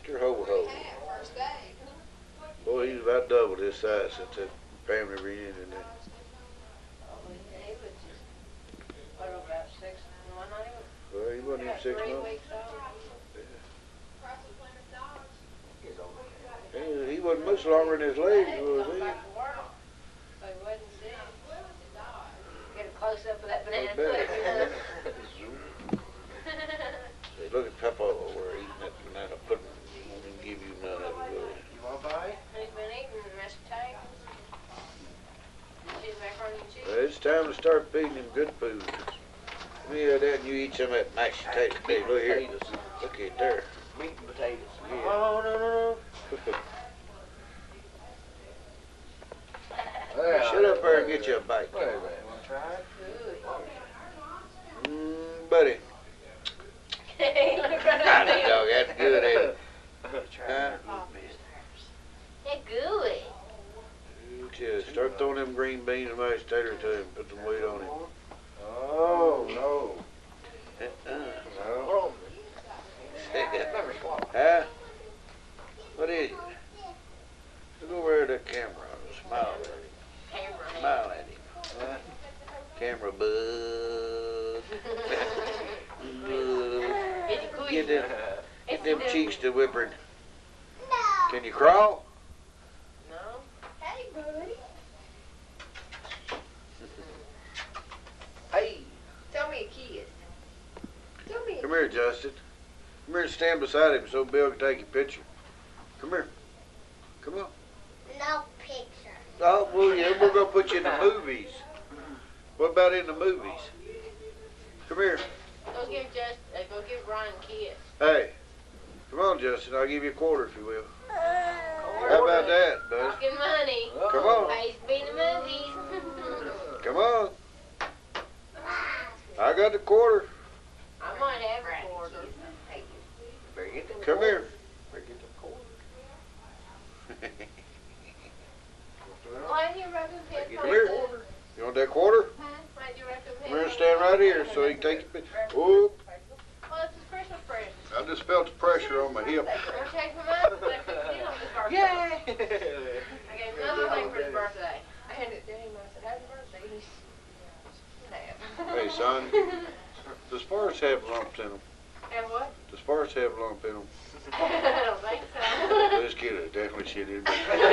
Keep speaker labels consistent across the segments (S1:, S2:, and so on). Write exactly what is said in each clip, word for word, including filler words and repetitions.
S1: Mister Ho-Ho. Boy, he's about double his size since that family reunion. There.
S2: Oh, he was just, what, about six, one, not even?
S1: Well, he wasn't even six
S2: Three
S1: months.
S2: weeks old.
S1: He, he wasn't much longer than his legs, was he?
S2: Back to work, so he wasn't sick. Get a close-up of that banana
S1: bet.
S2: pudding.
S1: Say, look at Papa over eating that banana pudding. He won't even give you none of it, will he?
S3: You want to buy?
S2: He's been eating mashed potatoes. Cheese, macaroni and cheese.
S1: Well, it's time to start feeding him good food. Let me have that and you eat some of that mashed potato. Hey, look here. Look at there.
S3: Meat and potatoes.
S1: Yeah.
S3: Oh, no, no, no.
S1: Well, shut up there and get you a bite.
S3: Wait a minute. Want to try it?
S1: Mmm, buddy.
S2: Hey, look at
S1: Ah,
S2: that.
S1: the dog, that's good, ain't it?
S3: Try
S1: Huh?
S3: it.
S2: They're gooey.
S1: Just start throwing them green beans and mashed potato to him. Put some weight on him.
S3: Oh, no.
S1: Uh-uh.
S3: No.
S1: Huh? What is it? Look over at the camera. Smile at him.
S2: Camera.
S1: Smile at him. Huh? Camera bud. Bud. Get them, get them cheeks to whippering. Can you crawl?
S2: No.
S4: Hey, buddy.
S3: Hey.
S4: Tell me a kiss. Tell me a
S1: Come here, Justin. Come here and stand beside him so Bill can take your picture. Come here. Come on.
S4: no picture.
S1: Oh, well, yeah, we're going to put you in the movies. What about in the movies? Come here.
S2: Go give Just, uh, go give Brian a kiss.
S1: Hey, come on, Justin. I'll give you a quarter if you will. How about that, bud?
S2: Give him money.
S1: Come on.
S2: Pays to be in the movies.
S1: Come on. I got the quarter.
S2: I might have a quarter.
S3: Better get them
S1: Come here.
S3: Better get them cold.
S2: Why do you recommend
S1: Come here. You want that quarter?
S2: Why do you recommend
S1: Come here and stand right here so he can take your picture. Oh,
S2: Well, it's his Christmas present.
S1: I just felt the pressure on my hip.
S2: We're taking him out. But I couldn't get on his birthday.
S3: Yay!
S2: I gave him another thing for his birthday. I handed it to him. I said, happy birthday. He's
S1: Hey, son. The Sparks have lumps in them.
S2: And what?
S1: The Sparks have lump in them.
S2: I don't think so.
S1: This kid is definitely shit in me.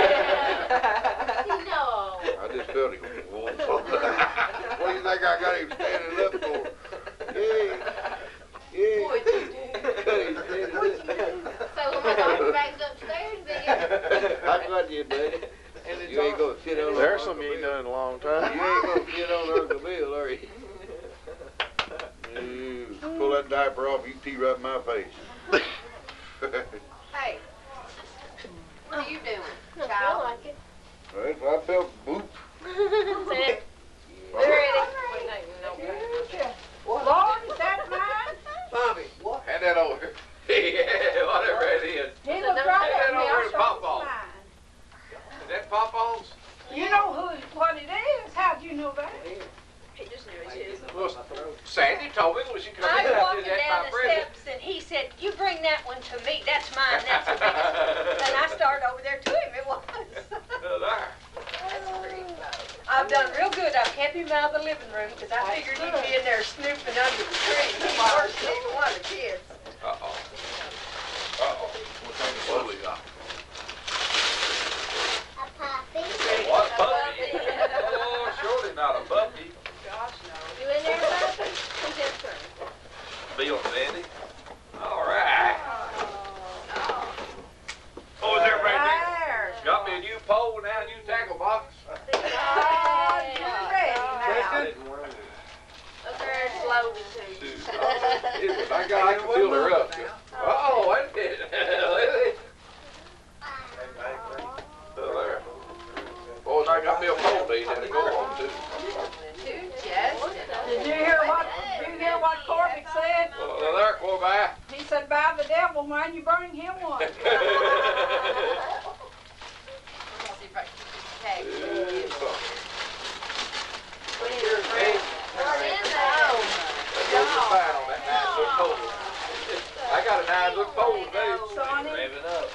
S2: No.
S1: I just felt it. What do you think I got him standing up for? Yeah. Yeah.
S4: What'd you do?
S1: Cut him standing up.
S2: So when my dog bags upstairs, then
S1: I got you, buddy. You ain't gonna fit on
S5: There's
S1: Uncle
S5: some you ain't
S1: Bill.
S5: done in a long
S1: You
S5: time.
S1: ain't gonna fit on Uncle Bill, are you? You pull that diaper off, you pee right in my face.
S4: Hey. What are you doing,
S2: I
S4: child?
S2: feel like it.
S1: Right, I felt boop.
S2: Sit. We're ready. Wait, no, no.
S4: Lord, is that mine?
S3: Bobby, what?
S6: Hand that over. Yeah, whatever it is.
S4: He looks right
S6: Hand
S4: at
S6: that
S4: me.
S6: over
S4: I'll
S6: to
S4: show
S6: Pawpaw.
S4: you mine.
S6: Is that Pawpaw's?
S4: You know who, what it is? How'd you know that?
S2: He just knew his.
S6: Well, Sandy told me when she come
S7: I
S6: in.
S7: was walking
S6: That's
S7: down
S6: my
S7: the
S6: present.
S7: steps and he said, you bring that one to me. That's mine. That's the biggest. And I started over there to him. It was.
S6: Oh, there.
S7: I've done real good. I've kept him out of the living room because I figured he'd be in there snooping under the tree. He worked even one of the kids.
S6: Uh-oh. Uh-oh. What we got?
S4: A puppy.
S6: What puppy? Oh, surely not a puppy.
S2: You in there, Buffy? Who's in turn?
S6: Bill and Sandy. All right. Oh, is everybody
S4: There.
S6: got me a new pole now, a new tackle box?
S4: Oh, you ready now?
S2: Look there, it's loaded too.
S6: I got I can feel her up. Oh, wait a minute. Lily. Oh, there. Boys, I got me a pole they had to go on too.
S4: Two, Jess.
S8: Did you hear what, did you hear what Corbett said?
S6: Well, there, Corby.
S8: He said, by the devil, when you bring him one. I
S6: got a nine foot pole today.
S8: Sonny.
S5: Rev it up.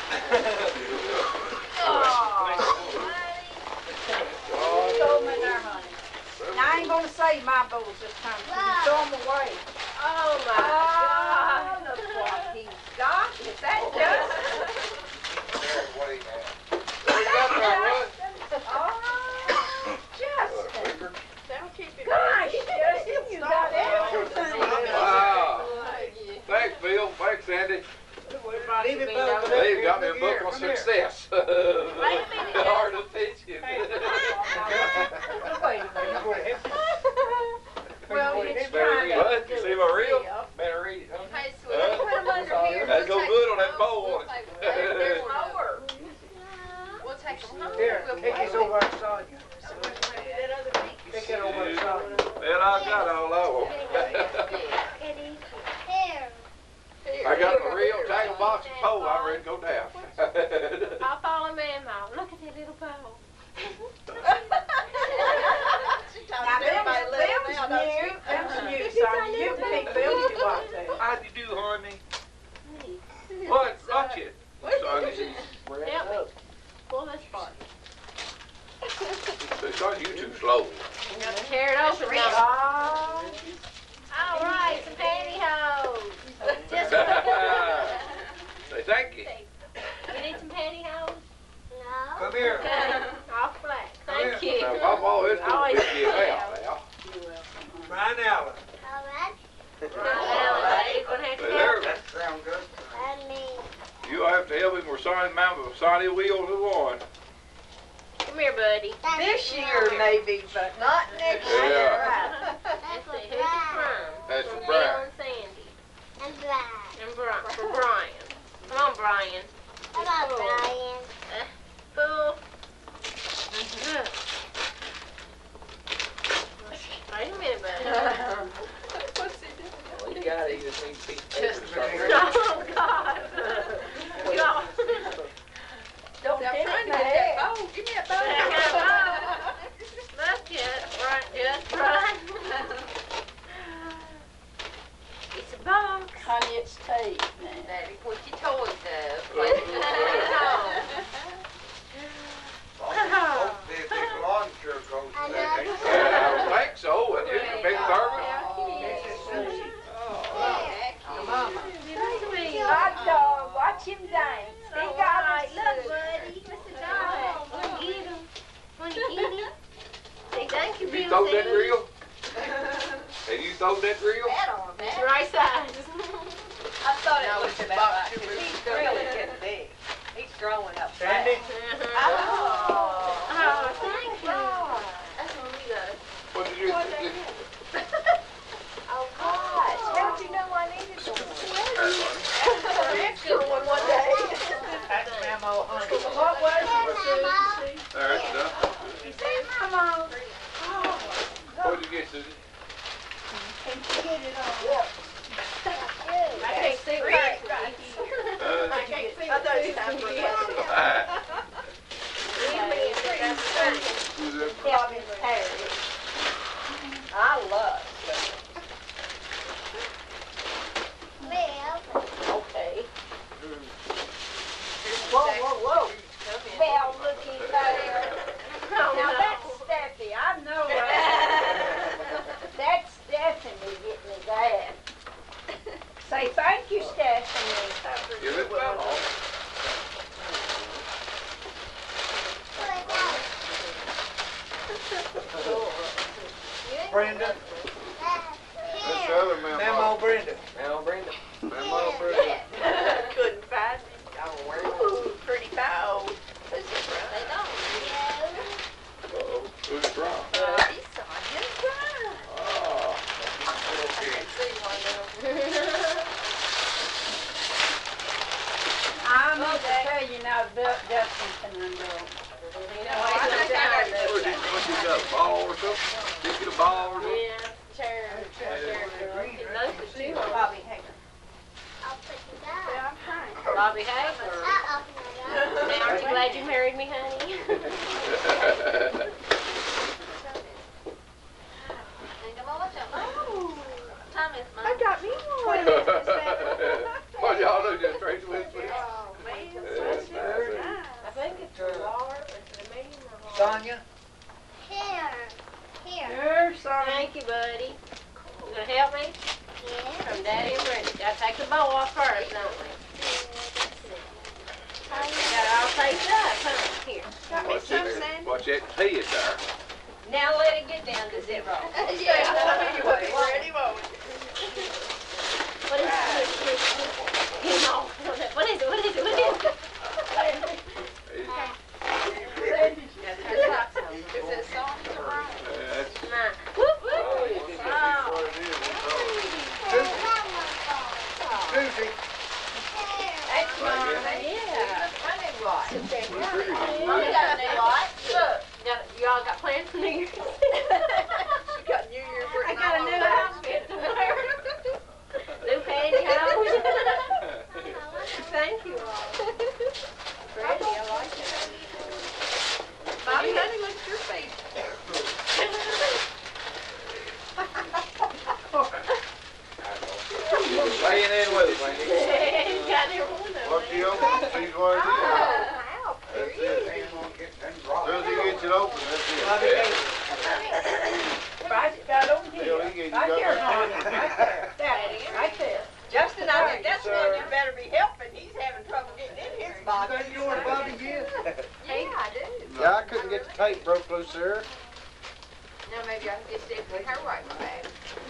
S8: You told me there, honey. Now, I ain't gonna save my bulls this time, so you throw them away.
S7: Oh my
S8: Oh,
S7: God.
S8: look what he's got. Is that just?
S1: There's what he had.
S6: What you got there, Bud?
S8: Oh, Justin.
S1: Figure.
S7: Don't keep it.
S8: Gosh, Justin, you got everything.
S6: Wow. Thanks, Bill. Thanks, Sandy.
S3: Leave it back with
S6: They
S3: that.
S6: got me a
S3: Look
S6: book
S3: here,
S6: on
S3: come here.
S6: success.
S7: Wait a minute,
S6: The art of teaching.
S8: Wait a minute.
S3: Are you going to help me?
S8: Well,
S3: Are you
S8: it's
S3: going to
S6: Better read what? You see my reel?
S3: Better read it, huh?
S7: Hey, sweetie, put them under here.
S6: That'd go
S7: We'll take
S6: good on
S7: them
S6: that
S7: home.
S6: pole,
S7: We'll
S6: wouldn't it?
S7: take them. There's more. We'll take them home.
S3: Here,
S7: We'll
S3: take
S7: play
S3: this
S7: with
S3: over to Sonya.
S7: that other big.
S3: Take it over to Sonya.
S6: Well, I got all of them. I got my reel, tackle box, and pole. I'm ready to go down.
S7: I'll follow Mama. Look at that little pole.
S8: Now, them's, them's new, them's new, Sonny. You can pick them if you want to.
S5: How'd you do, honey?
S6: What? Watch it. Sonny,
S7: Help me. Pull this part.
S6: Sonny, you too slow.
S7: You have to tear it open now.
S8: Oh,
S7: All right, some pantyhose. Just
S6: Say thank you.
S7: You need some pantyhose?
S3: Come here.
S7: Off black. Thank you.
S6: Now, Papa, it's gonna pick you out now.
S3: Brian Allen.
S7: Well, you're gonna have to
S6: There,
S3: That sounds good.
S6: you have to help him with Sonny, Mama, Sonny wheels of one.
S7: Come here, buddy.
S8: this year maybe, but not next year.
S6: Yeah.
S7: Let's see, who's it from?
S6: That's
S7: From
S6: for
S7: Bill
S6: Brian.
S7: and Sandy. And Brian. For Brian. Come on, Brian. Fool. Wait a minute, buddy.
S5: Well, you got it. You just need to piece of paper to start reading.
S7: Oh, God. God.
S8: Don't
S7: I'm
S8: get
S7: trying
S8: it
S7: to get
S8: mad.
S7: that bowl. Give me that bowl. Look at right, just right. It's a box.
S8: Honey, it's tape now.
S7: Daddy, put your toys up. Play with your toys.
S1: Hope the big lawn chair goes to that.
S6: Yeah, I would think so. And it's a big thermos.
S3: Mama.
S8: Hot dog, watch him dance. He
S7: All
S8: got
S7: right,
S8: us
S7: look,
S8: good.
S7: buddy. Mister Dog. Wanna get him? Wanna get him? Say thank you,
S6: Have you
S7: Bill.
S6: thrown that
S7: Sandy.
S6: reel? Have you thrown that reel?
S7: It's the right size.
S2: I thought
S7: No,
S2: it was
S7: it's
S2: about
S7: about
S2: right,
S7: two
S2: 'cause
S7: weeks.
S2: he's really getting big. He's growing up fast.
S3: Sandy?
S7: Oh, oh, thank you. That's what we got.
S6: What did you?
S8: Oh, gosh, how'd you know I needed one?
S7: Extra one one day.
S3: That's Mamo, honey.
S8: What was it, Susie?
S6: All right, done.
S8: Come on.
S6: What'd you get, Susie?
S8: Can you get it on?
S7: I can't see
S8: Read
S7: right.
S8: it right.
S6: Uh,
S7: I can't see
S2: I thought it was time for a
S8: Help his hair. I love it. Okay. Whoa, whoa, whoa. Well, looky there. Now that's Steffi, I know her. That's Stephanie getting me that. Say thank you, Stephanie.
S6: Give it back.
S3: Brenda.
S1: That's the other memo.
S3: Mamo, Brenda.
S5: Now, Brenda.
S1: Memo for the.
S2: Couldn't find it. Ooh, pretty foul.
S7: They don't.
S6: Uh-oh, who's it from?
S2: Uh, he's Sonya's son.
S6: Oh.
S2: I can see one of them.
S8: I meant to tell you now, Bill, Justin can undo.
S7: You know,
S2: I think I got
S6: What you, what you got, a ball or something? Did you get a ball or something?
S7: Yeah, chair, chair, girl. Getting those for two.
S8: Bobby Hager.
S7: Bobby Hay. Now, aren't you glad you married me, honey?
S2: Oh, Thomas,
S8: I got me one.
S7: bowl off first, don't we? Got all taped up, huh? Here. Got me
S6: Watch
S7: some,
S6: that,
S7: Sandy?
S6: watch that head there.
S7: Now let it get down to zero.
S4: Yeah,
S7: Ready,
S4: won't it?
S7: What is it? You know, what is it? What is it? What is it?
S4: Is it soft or right?
S6: Yeah, that's,
S7: Mine. Whoop, whoop.
S1: Susie.
S7: That's mine, yeah.
S4: Honey, what?
S7: Mommy got a new light. Look, got, y'all got plans for New Year's?
S4: She got New Year's
S7: I
S4: written
S7: got a
S4: all
S7: new
S4: over it.
S7: outfit to wear. New pantyhose. Thank you all. Pretty, I like it.
S4: Bobby, honey, look at your feet.
S6: laying in with us, ain't he?
S7: Ain't got near one of them.
S1: What you open, see what it is.
S4: Ow, there
S1: That's
S4: he is.
S1: it. As soon as he gets it open, that's
S3: Bobby,
S1: it.
S3: hey,
S4: Right, got over here.
S1: Hell, he gets
S4: Right
S1: you
S4: there,
S1: got
S4: honey, right there. That is, right there.
S7: Justin, I think that's
S1: Sir.
S7: one you better be helping. He's having trouble getting in his body.
S3: you know where Bobby is?
S4: Yeah, I do.
S1: Yeah, I couldn't get the tape broke loose there.
S4: Now maybe I can get Stephanie her right back.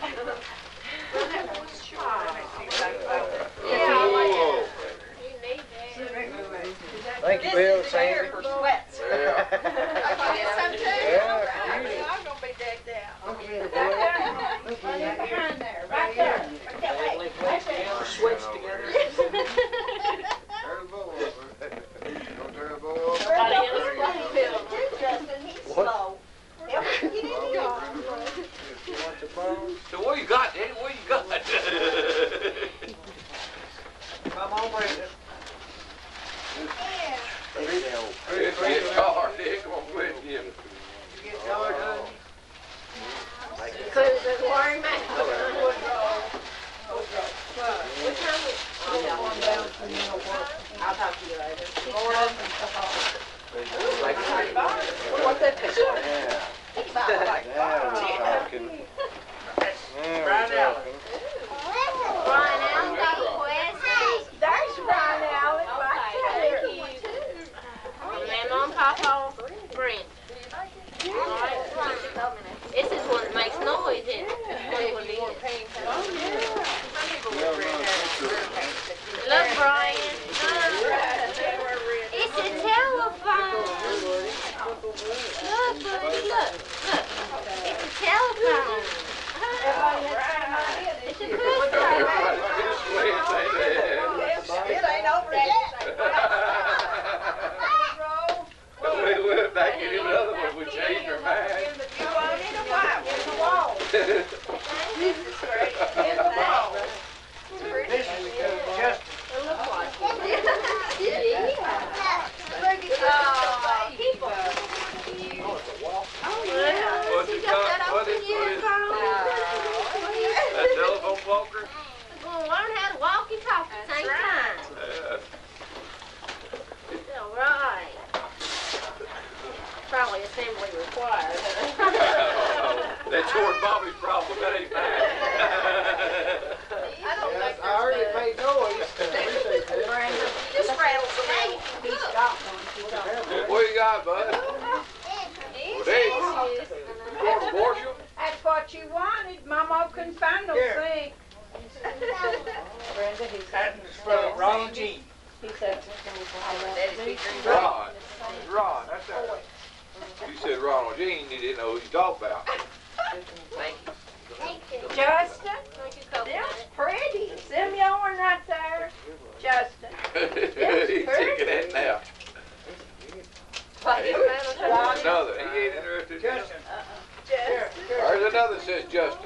S1: Whoa.
S7: You need that.
S5: Thank you,
S7: This
S5: Bill,
S7: is the bear
S5: Sandy.
S7: for sweats.
S6: Yeah.
S4: I can get some too.
S1: Yeah,
S4: All right.
S1: usually.
S4: I'm gonna be decked out.
S8: Right behind there, right there. Right that way. Right there.
S5: Sweats together.
S1: Turn the bowl over. Don't turn the bowl over.
S7: Everybody in the spring field.
S8: Justin, he's
S5: What?
S8: slow. Help him get in the yard.
S5: You want the phone?
S6: So what you got, Daddy? What you got?
S3: Come on, Brenda.
S6: It's getting hard, Dick. Come on, quit him.
S3: You get tired, honey?
S7: Including the wiring man. What time is I'll talk to you later.
S5: What's that picture?
S1: Yeah.
S5: Yeah, we're talking.
S3: Brian Allen.
S7: Brian Allen got a question.
S8: There's Brian Allen right there.
S7: Thank you. And Mom, Papa, Brent. Alright. This is one that makes noise, isn't it? That's what it is. Look, Brian. It's a telephone. Look, buddy, look. Look. It's a telephone. It's a good
S6: Everybody
S7: phone.
S6: just sweats, ain't it?
S4: It ain't over yet.
S6: We went back in another one. We changed our mind.
S4: You want it or what? In the wall. This is great. In the wall.
S3: This is just
S4: Oh, people.
S6: What you got? What is, what is that telephone walker?
S7: We're gonna learn how to walk and talk at the same time.
S6: Yeah.
S7: All right. Probably assembly required.
S6: That's George Bobby's problem. That ain't mine.
S4: I don't think
S1: I heard it
S4: there's
S1: made noise. Appreciate that.
S4: Just rattles around.
S8: He's got one. He's got one.
S6: What you got, bud? Well, there you want a Marshall?
S8: That's what you wanted. Mama couldn't find no
S3: Here.
S8: thing. Brenda, he's
S3: that's from Ron G.
S8: he said,
S6: Ron. Ron, that's that. You said Ronald Jean, you didn't know who you talked about.
S8: Justin,
S7: Thank you, Coco.
S8: them's pretty. Them yarn right there. Justin.
S6: He's taking that now. There's another. He ain't interested in
S3: Justin.
S6: There's another that says Justin.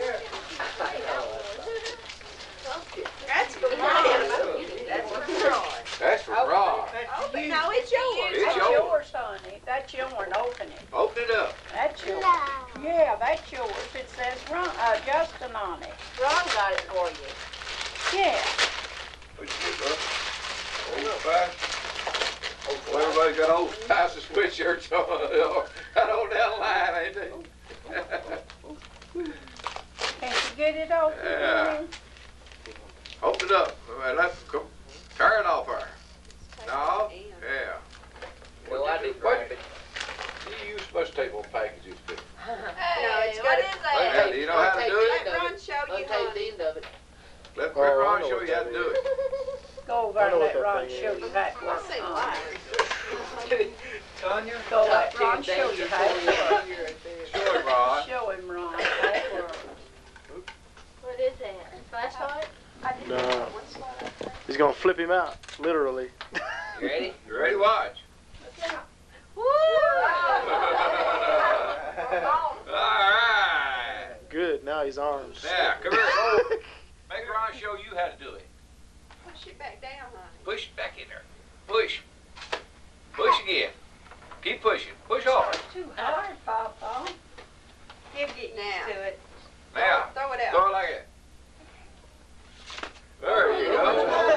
S4: That's for Ron. That's for Ron.
S6: That's for Ron.
S3: That's for you.
S4: No, it's yours.
S6: It's
S8: That's
S6: yours.
S8: yours, honey. That's yours. Open it.
S6: Open it up.
S8: That's yours. Yeah, that's yours. It says Ron, uh, Justin on it.
S7: Ron got it for you.
S8: Yeah.
S6: What you get, bud? Oh, not bad. Well, everybody got old Tyson sweatshirts on. Got on that line, ain't they?
S8: Can you get it open?
S6: Yeah. Open it up. Well, let's go. Turn off her. No? Yeah.
S5: Well, I did grab it.
S6: You supposed to take one packages, but.
S4: No, it's
S2: what
S4: got
S2: is
S4: it.
S2: that?
S6: Hey, do you know how to do it?
S4: Let Ron show you,
S5: Untape
S4: honey.
S5: the end of it.
S6: Let
S9: Oh,
S6: Rick
S9: I
S6: Ron
S9: know
S6: show
S9: what
S6: you how to
S9: that
S6: do it.
S8: Go over
S9: I
S8: and
S9: know
S8: let
S9: what that
S8: Ron
S9: thing
S8: show
S9: is.
S8: you how it
S4: I
S8: works.
S4: see
S8: Uh,
S4: why.
S3: Tanya?
S8: Go let Ron show you how it works.
S6: Show him, Ron.
S8: Show him, Ron, how it works.
S2: What is that? Flashlight?
S9: No. He's gonna flip him out, literally.
S5: You ready?
S6: You ready? Watch.
S2: Woo!
S6: All right.
S9: Good. Now he's armed.
S6: Now, come here. Make Ron show you how to do it.
S4: Push it back down, honey.
S6: Push it back in there. Push. Push again. Keep pushing. Push hard.
S8: Too hard, Papa.
S2: He'll get used
S4: Now.
S2: to it.
S6: Now,
S4: Throw it out.
S6: throw it like that. There you go.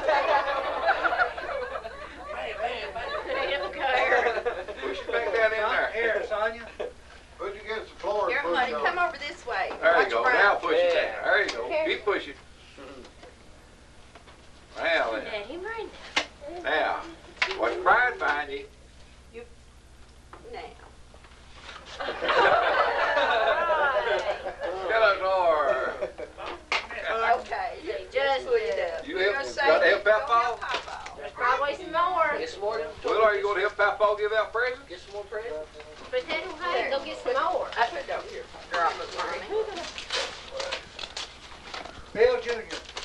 S6: Push it back down in there.
S3: Here, Sonia.
S1: Put it against the floor
S4: Here,
S1: and push
S4: honey,
S1: it on.
S4: come over this way.
S6: There you
S4: Watch
S6: go.
S4: Ron.
S6: Now push it
S5: Yeah.
S6: down. There you go. Keep pushing. Now then.
S2: Daddy, bring it.
S6: Now, watch Brian find you.
S4: Now.
S6: Get a door.
S4: Okay.
S2: Just
S4: Pull it up.
S6: You
S4: You're
S6: help-
S4: gonna say
S6: got to help
S4: go
S6: Papa?
S4: Papa.
S2: There's probably some more.
S5: Get some more.
S6: Will, are you going to help Papa give out presents?
S5: Get some more presents.
S2: But Daddy, hey, go get some more.
S4: I put it over here. Drop it, mommy.
S3: Bill Junior.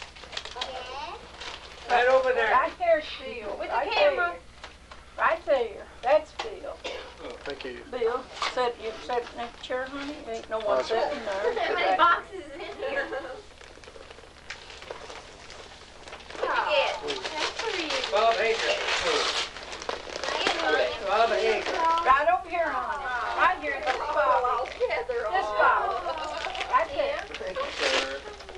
S3: Right over there.
S8: Right there's Bill.
S2: With the
S8: right
S2: camera.
S8: there. Right there. That's Bill.
S9: Thank you.
S8: Bill, sit, you sit in that chair, honey. Ain't no one
S9: Awesome.
S8: sitting there.
S2: How many boxes is in here?
S4: Yeah.
S2: That's for you.
S3: Bob Hager. Bob Hager.
S8: Right over here, honey. Right here. This ball.
S4: All together.
S8: This ball. Right there.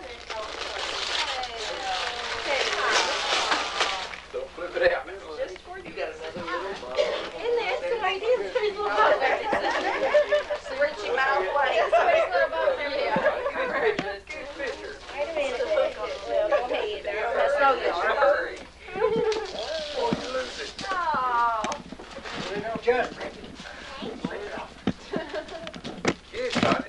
S6: Don't flip it out.
S4: Just for you.
S5: You got another little ball.
S2: In there, it's the way it is. Three little boxes.
S4: Switching my way.
S2: Sweet little box there, yeah.
S4: Good picture.
S2: Wait a minute. Well, go ahead. That's no good.
S6: Hurry.
S2: Oh.
S3: Just.
S6: Get it, Sonny.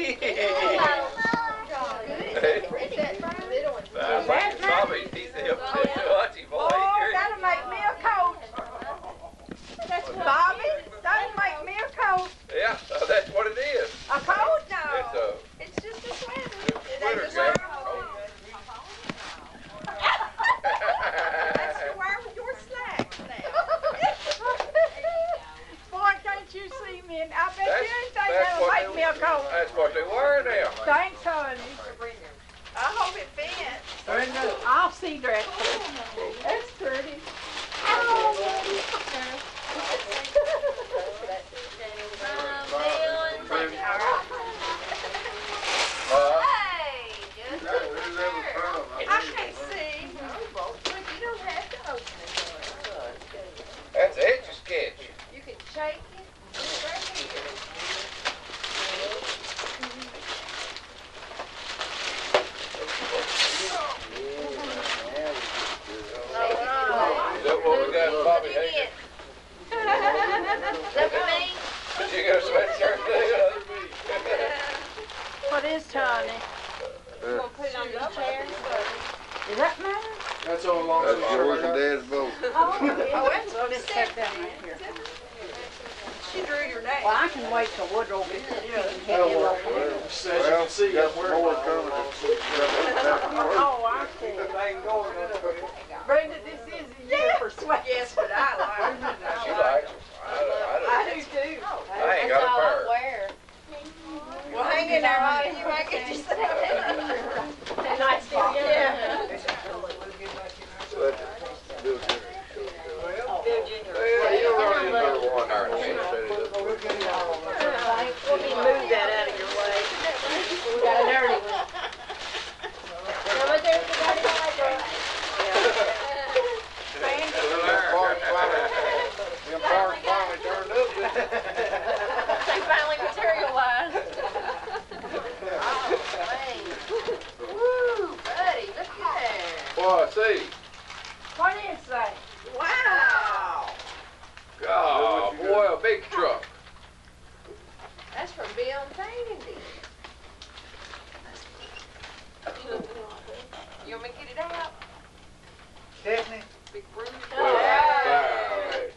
S6: Now, watch Bobby. He's the help. Watch him, boy.
S8: Oh, that'll make me a coat. That's Bobby, that'll make me a coat.
S6: Yeah, uh, that's what it is.
S8: A coat?
S6: It's
S8: No.
S6: a
S4: It's just a sweater.
S6: sweater
S4: just
S6: jacket.
S4: That's to wear with your slacks now.
S8: Boy, can't you see me? And I bet
S6: That's-
S8: you ain't think
S6: that's
S8: that'll
S6: what
S8: make me a coat.
S6: That's what they wear now.
S8: Thanks, honey.
S4: I hope it fits.
S3: Brenda.
S8: I'll see that. That's pretty.
S6: Uh,
S2: Hey, just
S1: Hey, who's ever from?
S4: I can't see. Look, you don't have to open it.
S6: that's Etch a Sketch.
S4: You can shake it. It's right here.
S6: Is that what we got, Bobby Hager?
S2: Look at me.
S6: Did you get a sweatshirt?
S8: What is Tony?
S2: You gonna put it on this chair?
S8: Does that matter?
S9: That's all along
S1: That's yours and Dad's boat.
S8: Oh,
S4: Oh, that's
S8: Well, just take that right here.
S4: She drew your name.
S8: Well, I can wait till Woodrow gets here.
S9: That'll work. As you
S1: Well,
S9: can see,
S1: got
S9: I'm wearing
S1: more
S9: mine.
S1: coming.
S8: Oh, I see.
S3: I can go with
S8: Brenda, this is a year for sweat.
S4: Yes, but I like
S6: She
S4: it.
S6: likes them. I, I,
S4: I do too.
S6: I ain't got a pair.
S2: wear.
S4: Well, hang in there, honey. You might get yourself
S2: They're nice to
S4: Yeah.
S6: Well, you run in there one hour and she set it up.
S8: We'll need to move that out of your way. We got a dirty one.
S2: Remember there's the dirty library?
S1: Them parts finally turned up, didn't they?
S2: They finally materialized. Oh, man. Woo, buddy, look at that.
S6: Boy, see,
S3: Stephanie,
S5: Big room.
S6: Well, fine.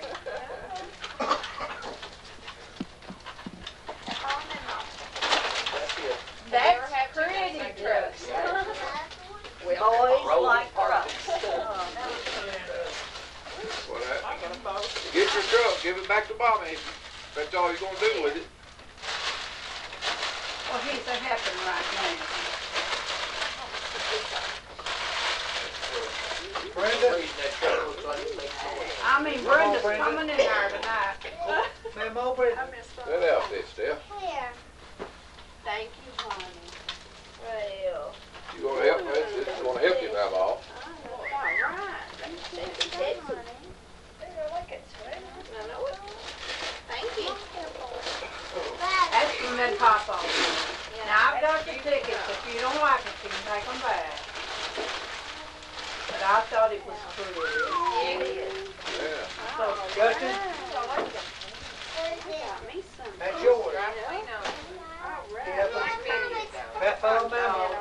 S7: That's pretty trucks.
S5: Boys like
S7: trucks.
S6: What that? Get your truck, give it back to Bobby. That's all you're gonna do with it.
S8: Well, he's a happen right now.
S3: Brenda,
S8: I mean, Brenda's coming in there tonight.
S3: memo, Brenda.
S6: That outfit, Steph.
S2: Thank you, honey. Well,
S6: You gonna help me? This is gonna help you now, all.
S2: all right. Let me see if it's heavy.
S7: Look at sweater.
S2: I know it. Thank you.
S8: That's from that pop off. Now, I've got the tickets. If you don't like it, you can take them back. But I thought it was pretty.
S2: Yeah, it is.
S6: Yeah.
S8: So,
S3: Justin,
S2: Got me some.
S3: that's yours.
S2: I know. All
S3: Yeah,
S2: right.
S3: Beth on memo.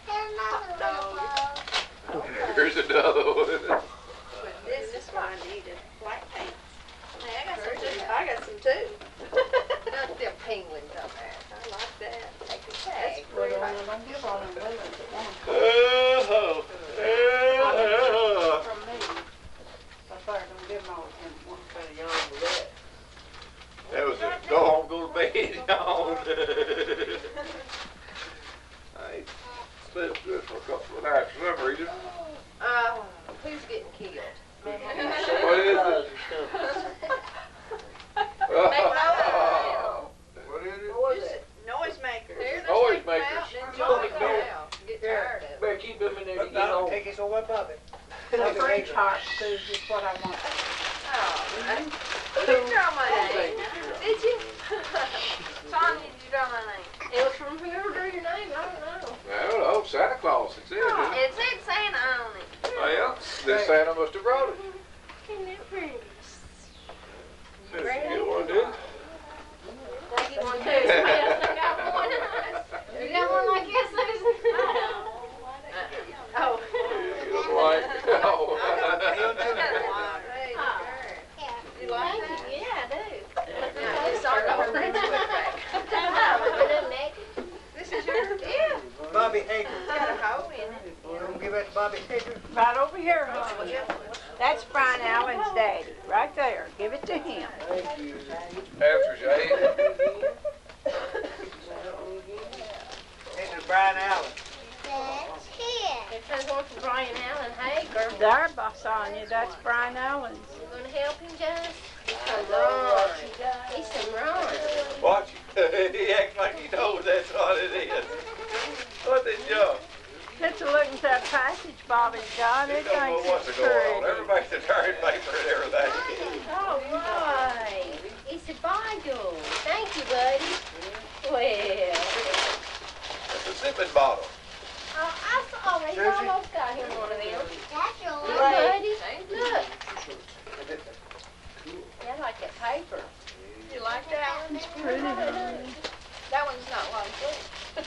S6: Here's another one.
S2: But this is what I needed. Black pants. Hey, I got some too. I got some too.
S7: Not them penguins up there.
S2: I like that.
S7: Take the tag.
S8: well, don't give all them women at once.
S6: Oh, oh,
S8: From me. So far, don't give them all at once.
S5: Kinda young with that.
S6: that was a dog go to bed on. I ain't slept good for a couple of nights. Remember, he just,
S7: Uh, who's getting killed?
S6: what is it? Oh,
S1: What is it?
S5: What was it?
S2: Noisemaker.
S7: They're
S6: Noise
S7: just taking
S6: makers.
S7: out and
S5: Johnny
S7: enjoying
S5: Go.
S7: it out. Get tired of it.
S5: Better keep him in there to
S3: But
S5: get
S3: now,
S5: home.
S3: take his away, Bobby.
S8: The French hot food is what I want.
S7: Oh, I- you draw my name. Did you? Tanya, did you draw my name? It was from whoever drew your name, I don't know.
S6: I don't know, Santa Claus, it said, didn't it?
S7: It said Santa on it.
S6: Well, then Santa must have brought it.
S7: Isn't that pretty?
S6: Did you get one, didn't you?
S7: I get one too. Somebody else done got one. You got one like this, Susan? Oh.
S6: You look like, oh.
S7: You like that? Yeah, I do. Now, just start over and put it back. This is yours? Yeah.
S3: Bobby Hager.
S7: It's got a hole in it.
S3: You don't give that to Bobby Hager?
S8: Right over here, honey. That's Brian Allen's daddy, right there. Give it to him.
S3: Thank you.
S6: After shave.
S3: This is Brian Allen.
S2: It says one for Brian Allen Hager.
S8: There, Sonia, that's Brian Allen's.
S2: You gonna help him, Jess? He's some run. He's some run.
S6: Watch, he acts like he knows that's what it is. What the joke?
S8: Get to look at that package Bobby's got.
S6: He
S8: It
S6: don't know
S8: thinks
S6: what's
S8: it's
S6: going on.
S8: pretty.
S6: Everybody's a turning paper and everything.
S2: All right. It's a Bible. Thank you, buddy. Well,
S6: It's a sipping bottle.
S2: uh, I saw, oh, he's
S3: Susie?
S2: almost got him one of them.
S8: That's
S2: Look, buddy.
S7: Thank
S2: Look. Yeah, I like that paper.
S7: You like that one?
S8: It's pretty, honey.
S7: That one's not long sleeve.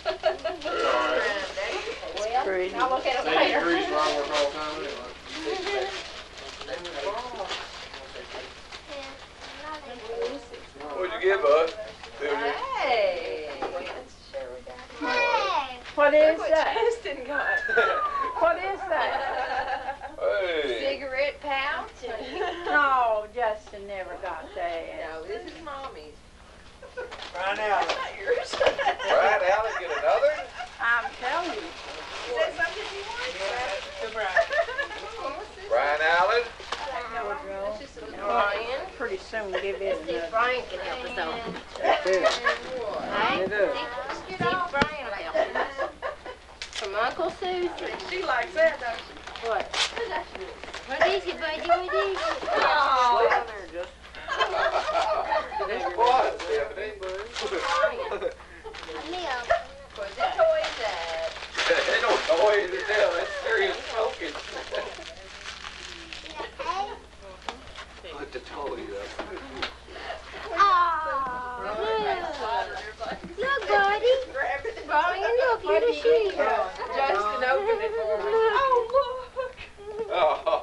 S2: Well,
S8: Pretty.
S2: I'll look at it
S1: Eighty
S2: later.
S1: degrees where I work all the time anyway.
S6: What'd you give us?
S7: Hey.
S8: What is
S7: Look what
S8: that?
S7: Justin got.
S8: What is that?
S6: Hey.
S7: Cigarette pouch. and-
S8: No, Justin never got that.
S7: No, this is mommy's.
S3: Brian Allen.
S7: Not yours.
S6: Brian Allen get another?
S8: I'm telling you.
S7: Is that something you want?
S3: Yeah, that's to Brian.
S6: Brian Allen?
S7: It's just a little Brian.
S8: Pretty soon give it
S2: See if
S8: another.
S2: Brian can help us out.
S3: It is.
S2: See if Brian will help us. From Uncle Susie.
S7: She likes that, don't she?
S8: What?
S2: What is it, buddy? What is it?
S7: Oh.
S5: Down there, just.
S6: What, Stephanie?
S7: Where's the toys at?
S6: They don't toys to tell, that's serious smoking. Put the toys up.
S2: Look, buddy.
S7: Grab it.
S2: Brian, look, you're the shoe.
S7: Justin opened it for me. Oh, look.
S6: Oh,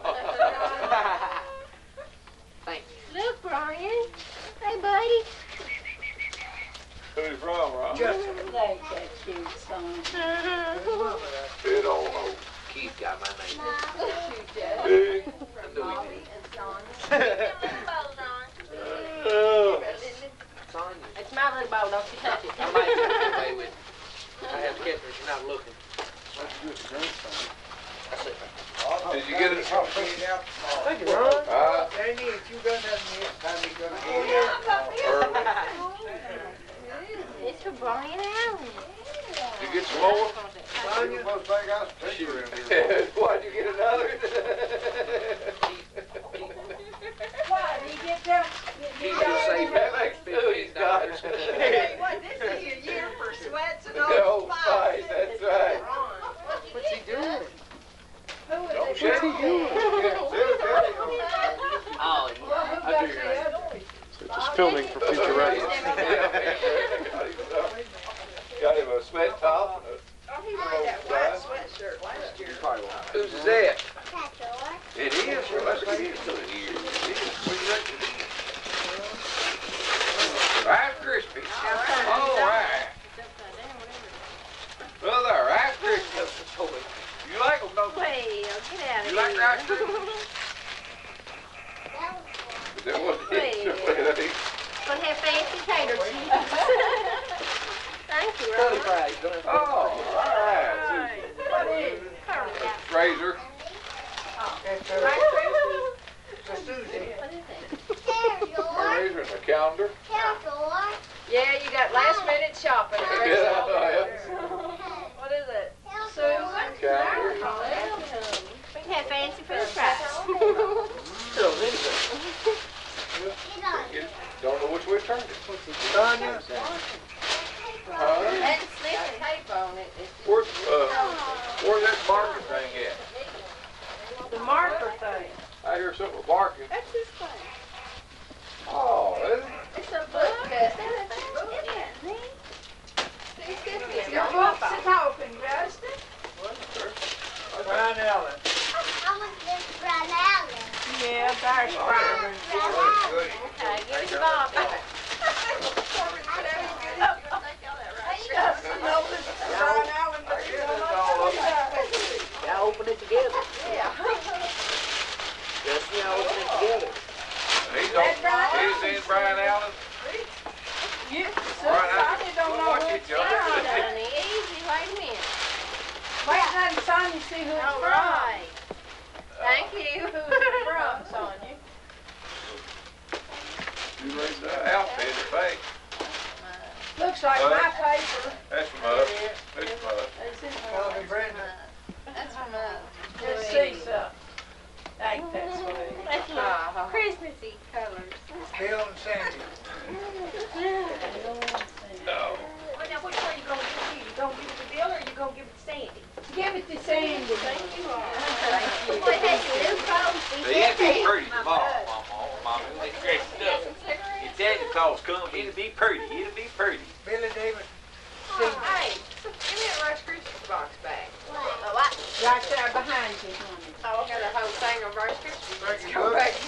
S6: more?
S1: You must think I was picture in here.
S6: Why'd you get another?
S8: Why, did you get that?
S6: He just say Pemex too, he's got.
S7: Hey, what, this is your year for sweats and
S6: The
S7: old
S6: old
S7: spice.
S6: spice, that's right.
S5: What's he doing?
S8: Who is
S6: Don't
S8: it?
S6: shake him.
S5: Oh,
S8: Well, who
S5: yeah.
S8: got
S5: I do
S8: the
S5: right.
S8: other one?
S9: So just filming for future reference.
S6: Got him a sweat top. and
S7: Oh, he wore that white sweatshirt last year.
S6: a- Who's that? It is. Well, let's get into it here. It is. What do you think it is? Rice Krispies. All right. Well, they're Rice Krispies. You like them, don't you?
S2: Well, get out of
S6: You like
S2: here.
S6: Rice Krispies? Is that what it is?
S2: Gonna have fancy tater chips. Thank you,
S5: Curly
S2: Ron.
S5: fries. Don't have
S6: Oh, all right.
S8: What is it?
S6: Razor.
S3: That's uh, for Susie.
S2: What is it?
S6: Razor and a calendar.
S7: Yeah, you got last minute shopping. The rest
S6: Yeah,
S7: of
S6: I know,
S7: it. What is it? Susan?
S6: Calendar.
S2: Welcome. We can have fancy french fries.
S6: Don't know which way to turn it.
S3: Tanya,
S6: Huh?
S7: That snipping tape on it.
S6: Where's, uh, where's that barking thing at?
S8: The marker thing.
S6: I hear something barking.
S7: That's his thing.
S6: Oh, is it?
S7: It's a book. It's
S8: Your books are talking, Justin.
S3: Brian Allen.
S8: Yeah, there's Brian.
S2: Okay, give it to Bob.
S8: Justin noticed Brian Allen.
S5: Y'all open it together.
S7: Yeah.
S5: Just y'all open it together.
S6: He's on, he's in Brian Allen.
S8: You,
S6: Brian
S8: Sonny
S6: Allen.
S8: don't know
S6: Watch
S8: who
S6: it,
S8: it's
S6: Joe.
S2: Come on,
S8: from.
S2: Sonny. Easy. Wait a minute.
S8: Wait, let Sonny see who it's
S2: All
S8: from.
S2: right. Thank you.
S8: Who's it from, Sonia?
S6: Uh, outfit, I think.
S8: Looks like
S6: Uh,
S8: my paper.
S6: That's from us. That's from us.
S3: Calvin Brandon.
S7: That's from us.
S8: Let's see something. Ain't that sweet?
S2: Let's look. Christmassy colors.
S3: Bill and Sandy.
S6: No.
S2: Well, now, which one you gonna give to? You gonna give it to Bill or you gonna give it to Sandy?
S8: Give it to Sandy.
S2: Thank you. Boy, that's a new phone.
S10: It'd be pretty tomorrow, Mama. Mama, they dressed up. If Santa Claus come, it'll be pretty. It'll be pretty.
S3: Billy David.
S7: Hey, give me that Rice Krispies box back.
S2: Oh, what?
S8: Right there behind you, honey.
S7: Oh, I got a whole thing of Rice Krispies. Let's
S3: Thank
S7: go
S3: you.
S7: back.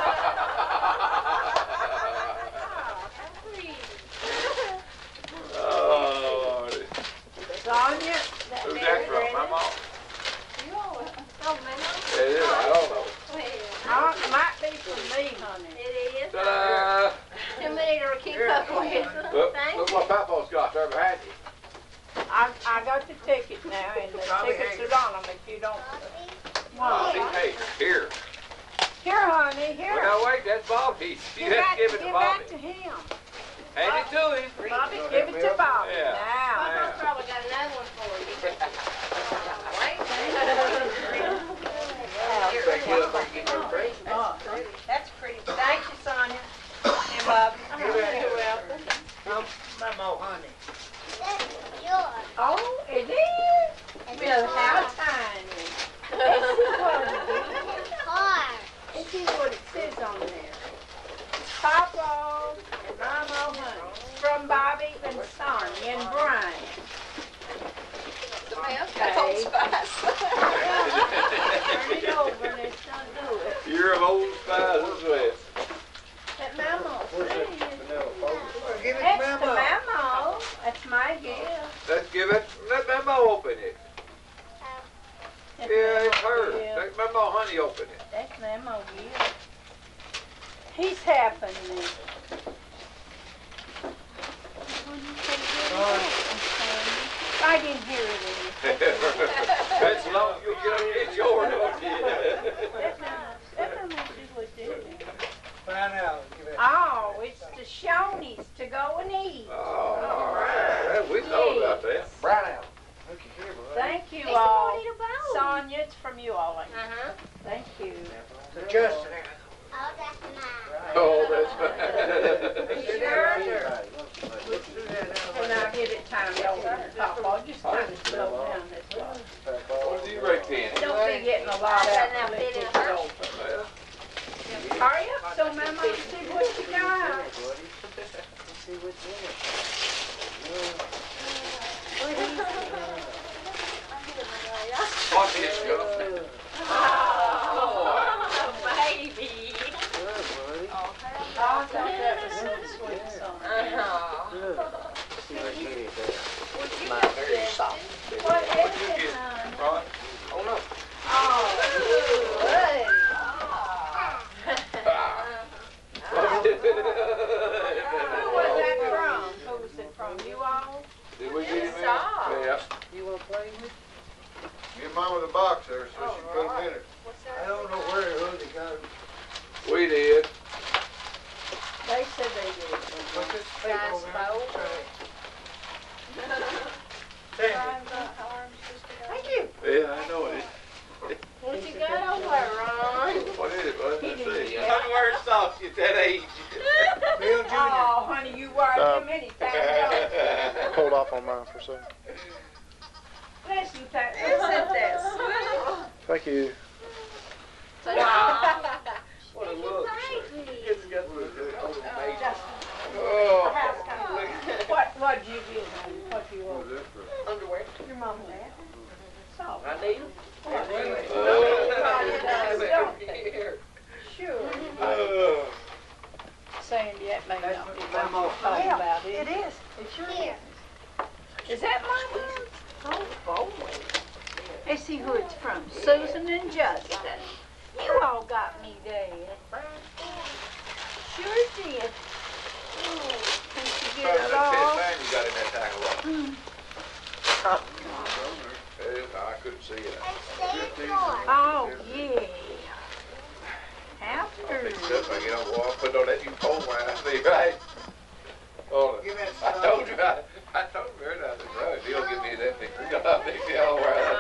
S6: Oh, Lordy.
S8: Sonia,
S6: Who's that from, Mama?
S2: Oh, man.
S6: It is, I don't know.
S8: oh, it might be for me, honey.
S2: It is.
S6: Ta-da!
S2: Too many to keep up with.
S6: Look,
S2: Thank
S6: look
S2: you.
S6: what Papa's got there behind you.
S8: I, I got the ticket now, and the
S3: Bobby
S8: tickets
S3: Hager.
S8: are on them if you don't
S6: Bobby
S8: want.
S6: Hager, here.
S8: Here, honey, here.
S6: Well, now wait, that's Bobby. You
S8: Give
S6: have
S8: that,
S6: to give it to
S8: give
S6: Bobby.
S8: that to him.
S6: Hand it to him.
S2: Bobby,
S8: Give it to Bobby
S6: Yeah.
S8: now.
S2: Papa's probably got another one for you.
S5: Back you up, get your break.
S7: That's pretty. Thank you, Sonia. And Bobby.
S3: You're welcome. Mama, honey.
S8: Oh, it is? Well, how tiny. Let's see what it says on there. Papa and Mama, honey. From Bobby and Sonia and Brian.
S7: The mouse got Old Spice.
S8: Turn it over and it's undoing.
S6: You're a whole spice as well.
S8: That memo says.
S3: Give it to
S8: That's the
S3: Mama.
S8: memo. That's my gift.
S6: Let's give it, let Mama open it.
S8: That's
S6: Yeah, it's
S8: Memo
S6: hers.
S8: gift.
S6: Let Mama Honey open it.
S8: That's memo gift. He's helping me. I didn't hear it.
S6: That's long you'll get up and get yours, don't you?
S8: That's not, that's not much is what they do.
S3: Brian Allen. Give it.
S8: Oh, it's the Shoney's to go and eat.
S6: Oh, all right. Well, we know about that.
S5: Brown out.
S3: Justin.
S6: Oh, that's fine.
S8: And I'll get it timed over the top. I'll just kind of slow down this way.
S6: What do you reckon?
S8: Don't be getting a lot out of it. It's over.
S6: Well,
S8: Hurry up so Mama can see what you got.
S6: watch this, girl.
S8: Oh, baby. I thought that was so sweet, son. What is
S6: What'd you
S8: it,
S6: get,
S8: honey?
S6: Ron? Oh, no.
S8: Oh, good. Who was that from? Who was it from? You all?
S6: Did we get him in?
S7: Stop.
S6: Yeah.
S3: You wanna play with?
S1: Give Mama the box there so she put them in it.
S3: I don't know where the hood they got.
S6: We did.
S8: They said they did.
S3: Put this paper
S7: Nice
S3: over there.
S7: fold.
S3: Sandy,
S7: Thank you.
S6: Yeah, I know it.
S7: What you got over there, Ron?
S6: What is it, bud? Let's see.
S10: Underwear socks at that age.
S3: Bill Junior
S8: Oh, honey, you wear
S9: Uh,
S8: them many times.
S9: Hold off on mine for a second.
S8: Bless you, Pat.
S7: Isn't that
S9: Thank you.
S7: sweet?
S6: What a look. It's got the old baby. Oh.
S8: What, what'd you get, honey? What you want?
S7: Underwear.
S8: Your mama that? So,
S5: I need them.
S8: what?
S6: Oh.
S8: Sure.
S6: Oh.
S8: Sandy, that may
S3: That's
S8: not be
S3: my
S8: what you're
S3: mom.
S8: talking about, is it?
S7: is.
S8: It sure is. Is that my mom? Oh, boy. Let's see who it's from. Susan and Justin. You all got me there. Sure did. Ooh, can you
S6: Probably
S8: get it
S6: that
S8: all?
S6: fifth man you got in that tackle box. I couldn't see it.
S8: Oh, yeah. How
S6: Pick
S8: pretty.
S6: it up, I get on the wall, put it on that new pole line, I see, right? Oh,
S3: Give me that
S6: I
S3: stuff.
S6: told you, I, I told her that, I said, bro, he'll give me that big, big deal where I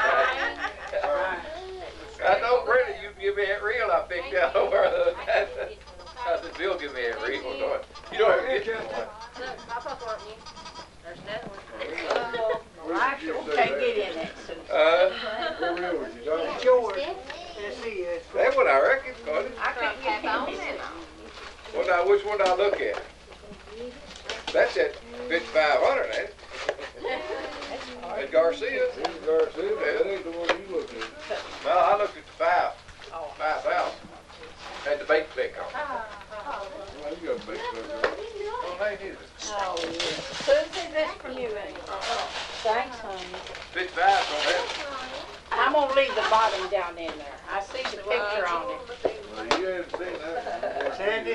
S6: I know, Brenda, you give me that reel I picked out over the I said, Bill, give me that reel. Don't- You don't have to get one.
S7: Look, Papa's wanting you. There's another one.
S8: Right, you can't get in it, Susan.
S6: Uh,
S1: What reel was you talking
S3: It's yours. Let's see, it's
S6: that one I reckon, Connie.
S8: I couldn't get
S7: Cap on
S8: in it.
S7: it.
S6: What I, which one do I look at? That's at fifty-five hundred, ain't it? At Garcia.
S1: This is Garcia, that ain't the one you looked at.
S6: No, I looked at the five, five thousand. Had the bait click on.
S1: Well, you got a big sucker.
S6: Well, ain't either.
S8: Oh, yeah. Susie, this from you, ain't it? Thanks, honey.
S6: Fifty-five on that.
S8: I'm gonna leave the bottom down in there. I see the picture on it.
S1: Well, you haven't seen that.
S3: Sandy.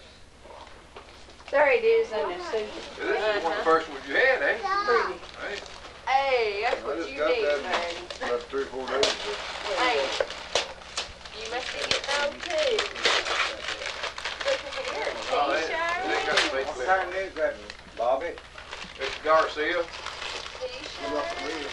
S8: There it is, and it's Susie.
S6: This is one of the first ones you had, ain't it?
S8: Pretty.
S6: Ain't it?
S7: Hey, that's
S1: I
S7: what
S1: just
S7: you
S1: got
S7: need,
S1: that
S7: man.
S1: about three, four days ago.
S7: Hey, you must be getting old too. Look at here,
S6: Oh, they, they
S7: t-shirt,
S6: got the bait
S3: What
S6: click.
S3: kind is that, Bobby?
S6: It's Garcia.
S7: t-shirt.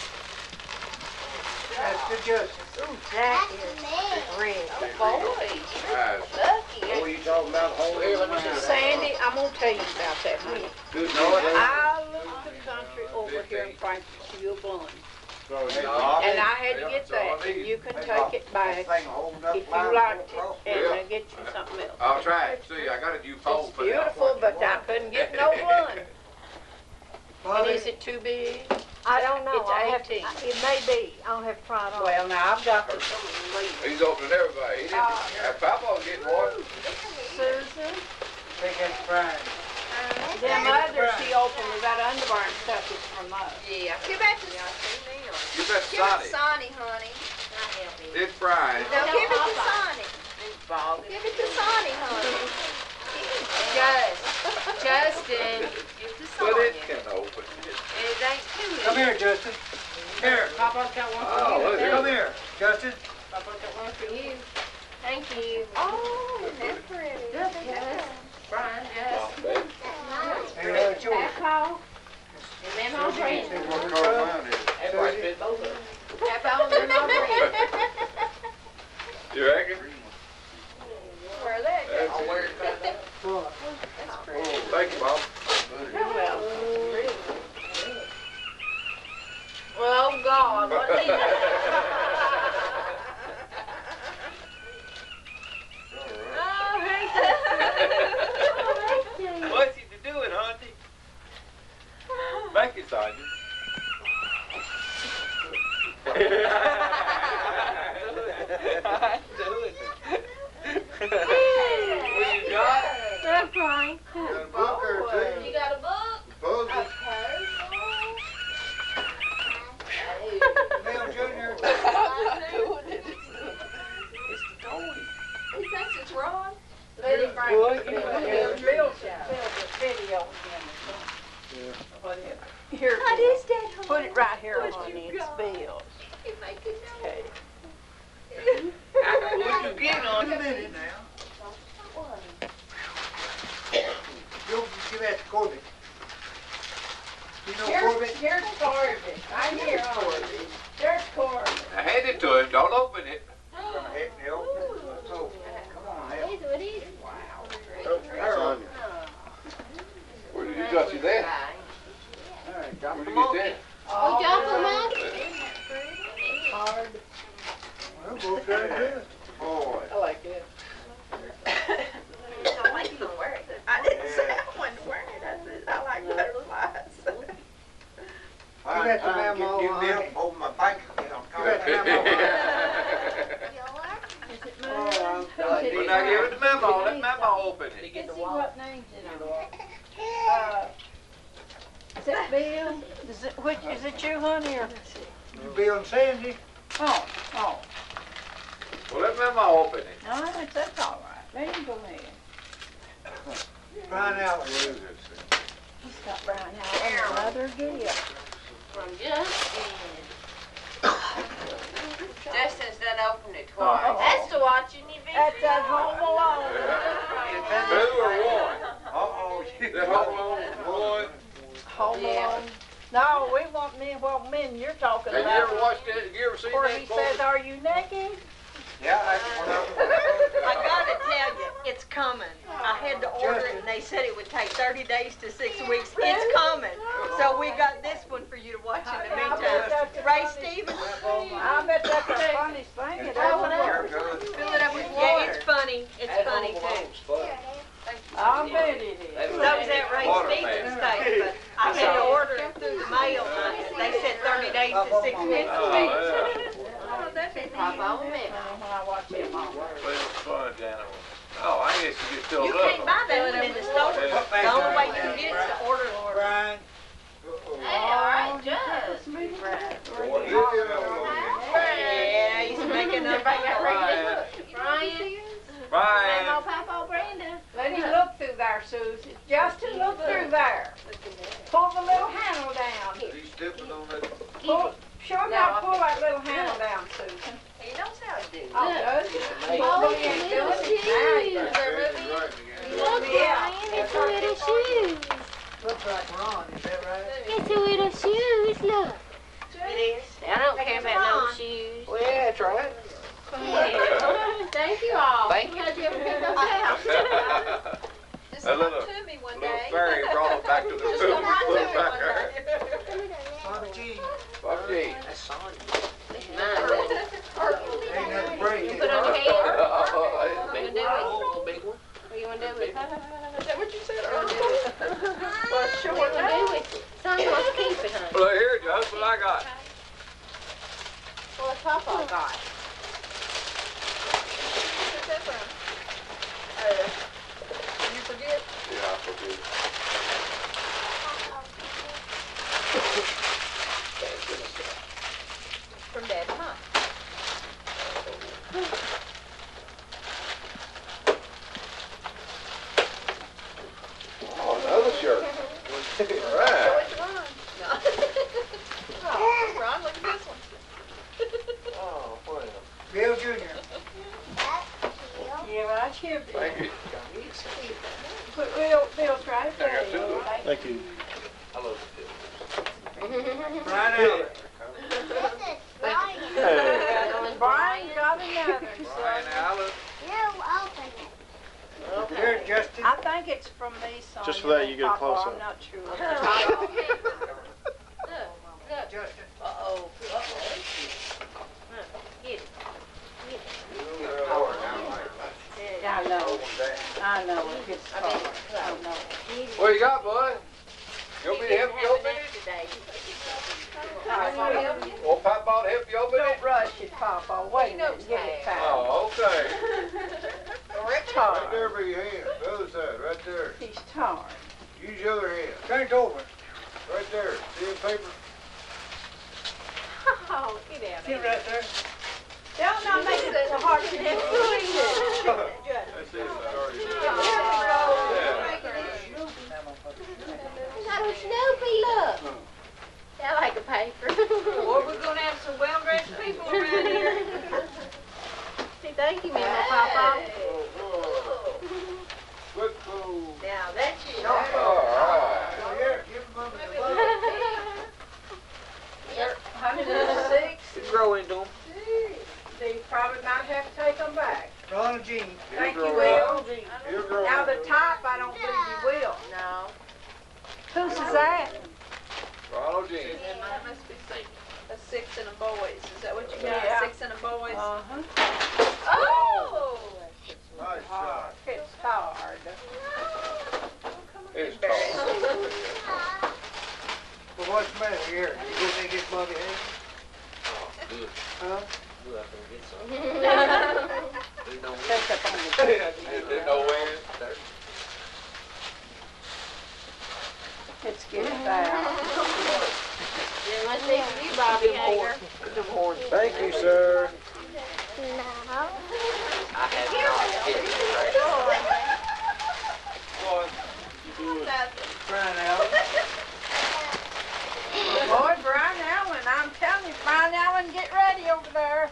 S3: That's the Justin.
S8: Ooh, that is red.
S7: Boy,
S6: Nice.
S7: lucky.
S3: What are you talking about, holding
S6: Here, let me
S3: around?
S6: see.
S8: Sandy, I'm gonna tell you about that, honey.
S3: Good Lord.
S8: I looked the country over here in Frankfurt, Blunt,
S1: So, you
S6: Hey,
S1: know,
S3: Bobby.
S8: and I had to get
S6: That's all I
S8: that, and
S6: need.
S8: you can take it back
S3: That thing holding up
S8: if
S3: line
S8: you liked
S3: across.
S8: it, and
S6: Yeah.
S8: they'll get you something else.
S6: I'll try it. See, I got a new pole.
S8: It's
S6: put out
S8: beautiful,
S6: for you.
S8: but I couldn't get no one. And
S3: Bobby,
S8: is it too big?
S2: I don't know.
S8: It's
S2: I'll have to,
S8: eighteen.
S2: it may be. I'll have to try it on.
S8: Well, now, I've got this.
S6: He's opening everybody. He didn't.
S8: Oh.
S6: Uh, Papa's getting one.
S8: Susan,
S3: think that's Brian.
S8: them others she opened, we got underbar and stuff is from us.
S7: Yeah, give that to,
S6: Give that
S7: give it to
S6: Sonny.
S7: Sonny, honey.
S6: It's Brian.
S7: No, give it to Sonny.
S5: Bob.
S7: Give it to Sonny, honey.
S2: Just, Justin.
S7: Give it to
S6: But it
S7: Sonny.
S6: can open.
S2: It ain't too
S3: Come here, Justin. Here,
S8: Papa's got one
S6: Oh, look at
S3: come
S6: it.
S3: here, Justin.
S8: Papa's got one for you.
S2: Thank you.
S7: Oh, isn't that pretty?
S2: Just, Brian, just.
S3: Hey, that's yours.
S8: That call, and then I'll bring
S1: see
S8: it.
S1: what color mine is.
S5: Everybody fit both of them.
S2: Tap on and I'll bring it.
S6: You reckon?
S7: wear that.
S6: That's
S5: I'll
S6: it.
S5: wear it back there.
S3: Well,
S7: That's
S6: Oh,
S7: pretty.
S6: thank you, Mom.
S7: You're welcome. Well, oh God, what did he do? Oh, hey,
S10: What's he doing, Auntie? Make it, Sergeant. What you got?
S2: I'm fine.
S1: Got a book or two?
S2: You got a book?
S1: Puzzle?
S3: Bill Junior
S7: It's the toy. He thinks it's Ron.
S2: Let him bring
S3: Boy,
S2: it.
S3: you
S7: Bill's,
S3: know,
S7: Bill's a video of him.
S3: Yeah.
S7: Whatever. Here,
S2: What is that? honey?
S7: put it right here,
S2: What
S7: honey.
S2: you
S7: It's
S2: got?
S7: Bill's.
S2: You make it know.
S7: Okay.
S10: What you getting on?
S3: Wait a minute now. Go give that to Corbett. You know
S7: Here's,
S3: Corbett?
S7: here's Corbin. I'm here, Corbin. There's Corbin.
S10: I hand it to him. Don't open it.
S3: Gonna hit me over. So, come on,
S2: What
S3: help.
S2: is it? What is it?
S1: Oh, Sonya.
S6: Where did you got you that?
S3: All right, drop
S6: Where'd
S3: them
S6: you
S3: off.
S6: get
S2: Oh, drop them out?
S7: Hard.
S3: Well, both very good.
S6: that? Boy.
S7: I like it.
S4: I like to wear it. I didn't say I wanted to wear it. I said I like butterflies.
S3: Give that to Mama.
S1: You
S3: honey.
S1: bill over my bank account.
S3: Give that to Mama.
S2: Oh,
S10: When I give it to Mama, let Mama open it.
S7: Let's see what name's in it. Uh, Is that Bill? Is it, which, is it you, honey, or?
S3: You Bill and Sandy.
S7: Oh, oh.
S10: Well, let Mama open it.
S7: No, that's, that's all right. Let him go ahead.
S3: Brian Allen.
S7: He's got Brian out another gift.
S2: from Justin.
S4: Justin's done opened it twice.
S7: Oh.
S2: That's to watch any video.
S7: That's that Home Alone.
S6: Two or one?
S3: Uh-oh.
S6: That Home Alone one?
S7: Home
S4: Yeah.
S7: Alone. No, we want me, well, men you're talking
S6: Have you ever
S7: about.
S6: watched it? You ever seen
S7: Where
S6: that?
S7: he
S6: Corbett?
S7: says, are you naked?
S3: Yeah, that's one of them.
S4: I gotta tell you, it's coming. I had to order it and they said it would take thirty days to six weeks. It's coming. So we got this one for you to watch in the meantime. Ray Stevens,
S7: I bet that's the funniest thing that
S2: Oh,
S7: ever
S2: whatever.
S7: worked.
S4: fill it up with yeah, it's funny. It's funny too.
S7: I bet it is.
S4: So was that Ray Stevens thing, but I had to order it through the mail. and They said thirty days to six weeks.
S10: Oh,
S4: Oh, that'd be
S2: Pop
S4: neat.
S2: on me.
S7: When I watch him on work.
S10: yeah. Little fun animal. Oh, I guess you just still
S4: You
S10: love
S4: can't buy that one in the store. The only way you can get it is to order it.
S3: Brian.
S2: Hey, all right, Just.
S4: Yeah, he's making up.
S2: Everybody got ready to
S10: Brian.
S2: look. Brian.
S10: Brian.
S2: Grandma, Papa, Brenda.
S7: Let him look through there, Susie. Justin, look through there. Pull the little handle down.
S6: He's stepping on that.
S7: Pull, show him how to pull that little handle down, Susan.
S4: He knows how to do it.
S7: Oh, does he?
S2: Oh,
S7: He ain't
S2: little
S7: doing it.
S2: shoes. Look,
S7: Yeah.
S2: Brian, it's a little shoes.
S3: Looks like Ron, is that right?
S2: It's a little shoes, look.
S4: It is.
S2: I don't care about no shoes.
S5: Well, yeah, that's right.
S2: Yeah. Thank you all.
S5: Thank you.
S2: How'd you ever pick those out?
S4: Just
S10: A
S4: come
S10: little-
S4: to me one
S10: Little
S4: day.
S10: fairy brought him back to the
S4: Just
S10: room.
S4: come right to
S10: Put
S4: me
S10: him back
S4: one
S10: there.
S4: day.
S3: Bobby G.
S6: Bob G.
S5: That's Sonya.
S3: Ain't nothing break.
S2: You put on your hair?
S6: Oh,
S5: Big
S2: You wanna do
S5: one.
S2: it?
S5: Oh, big one.
S2: What you wanna do with it?
S4: Is that what you said? Or
S2: What
S4: well,
S2: you
S4: sure.
S2: wanna do with it? Son wants to keep it, honey.
S6: Well, here, Joe, what I got.
S2: What's Papa got?
S4: What's that from? Uh, did you forget?
S6: Yeah, I forget.
S4: From Dad, huh?
S6: Oh, another shirt.
S4: So
S6: Right.
S4: it's Ron. No. Oh, Ron, look at this one.
S6: Oh, well.
S3: Bill Junior.
S7: Yeah, well, I should be.
S6: Thank you.
S7: Put Bill, Bill's right there.
S6: I got two.
S9: Thank you.
S10: I love it.
S3: Brian Allen.
S9: Hey.
S7: Brian got another.
S10: Brian Allen.
S2: You open it.
S8: I think it's from me, Sonia.
S9: Just for that, you get a
S8: Papa,
S9: close-up.
S8: I'm not sure.
S2: Look, look.
S3: Justin.
S2: Uh-oh, uh-oh. Get it.
S8: Yeah, I know. I know. It gets hard. I know.
S6: What you got, bud? You want me to help you open it? Well, Papa to help you open it?
S8: Don't rush it, Papa. Wait a minute. Give it time.
S6: Oh, okay.
S8: It's
S1: Right
S8: hard.
S1: there for your hand, the other side, right there.
S8: He's torn.
S1: Use your other hand,
S3: Turn it over.
S1: right there. See the paper?
S2: Oh, get out.
S3: See right there?
S8: Don't not make it so hard to do.
S1: That's it, I already did.
S2: Little Snoopy, look. I like a paper.
S7: Well, we're gonna have some well-dressed people around here.
S2: Say thank you, Mama Papa.
S1: Good fool.
S7: Now, that's you.
S6: All right.
S3: Here, give him under the
S8: Hundred and six.
S5: You grow into them.
S8: They probably might have to take them back.
S3: Ronald Jean.
S8: Thank you,
S1: grow
S8: Will.
S1: He'll grow
S8: Now
S1: up.
S8: the top, I don't believe you will.
S2: No.
S8: Whose is that?
S6: Ronald Jean.
S7: Mine must be six. A six and a boys. Is that what you got?
S8: Yeah.
S7: Six and a boys?
S8: Uh-huh.
S7: Oh!
S1: Nice shot.
S8: Hard. It's hard.
S6: It's tall.
S3: Well, what's the matter here? You go and get Bobby Hayes?
S5: Oh, good.
S3: Huh?
S5: Good, I can get some. We don't
S8: Take up on the
S6: There's no wind.
S8: It's getting bad.
S2: It must be for you, Bobby Hager.
S5: Them horns.
S9: Thank you, sir.
S5: I had not hit it right.
S3: Brian Allen.
S8: Boy, Brian Allen, I'm telling you, Brian Allen, get ready over there.